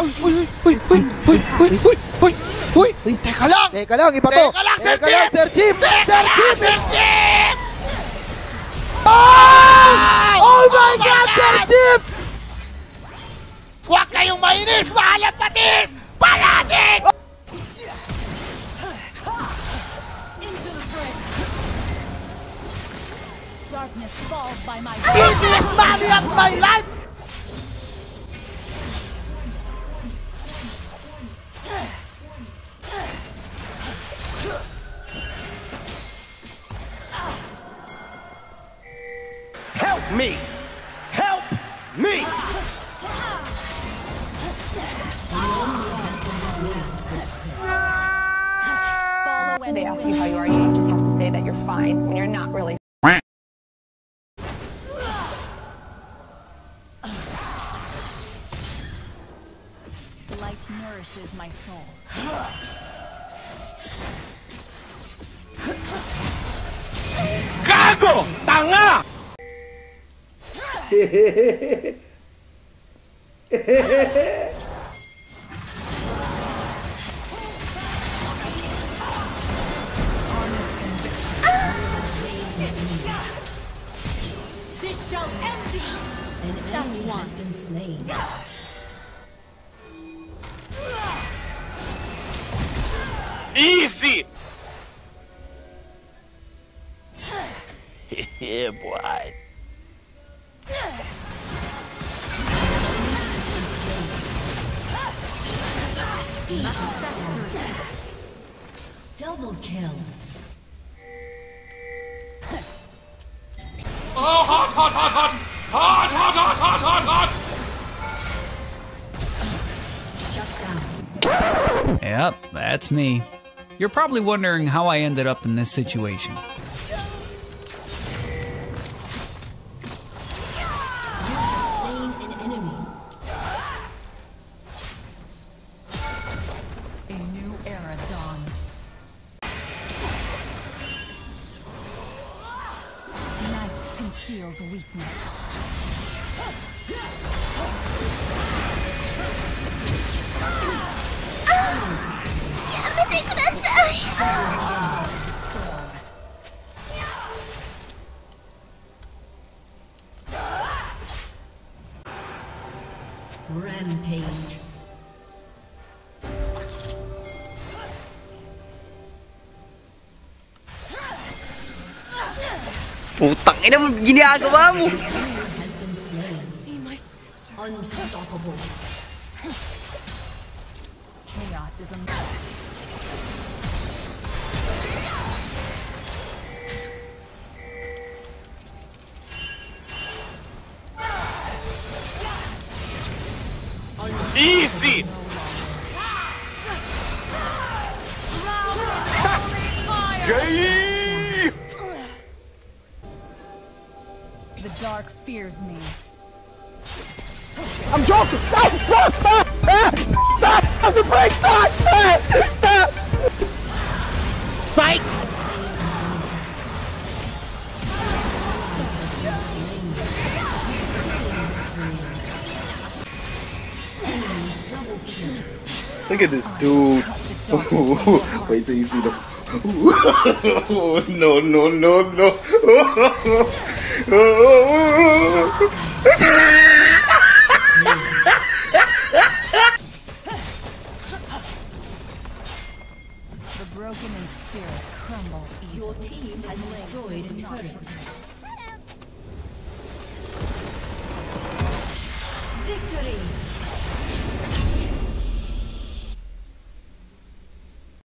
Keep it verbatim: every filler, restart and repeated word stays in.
Uy, uy, uy, uy, uy, uy, uy, uy, uy, uy, teka lang! Teka lang, iba to! Teka lang, Sir Teka lang, Chief! Sir Chief! Teka Sir lang, Chief! Sir Chief! Oh! Oh my God, Sir Chief! Huwag kayong mainis! Mahal ang patis! Palagi! Darkness falls by my Easiest money of my life! Help me! Help me! follow They ask you how you are, you just have to say that you're fine when you're not really. light nourishes my soul. Gago! Tanga! This shall end thee! An enemy has been slain. Easy! Yeah, boy. Double kill. Oh, hot, hot, hot, hot! Hot, hot, hot, hot, hot, hot! Yep, that's me. You're probably wondering how I ended up in this situation. Slain an enemy. A new era dawns. Night conceals weakness. Rampage. Putang ina mo, ginagawa mo. Has been slain. Unstoppable. Chaos is a Easy! Gay! The dark fears me. I'm joking! Stop! Stop! Stop! Stop! Stop! Stop the break! Stop! Stop! Stop! Fight! Look at this dude. Wait till you see the. No, no, no, no. The broken in spirit crumble easily. Your team has destroyed a turret. Victory!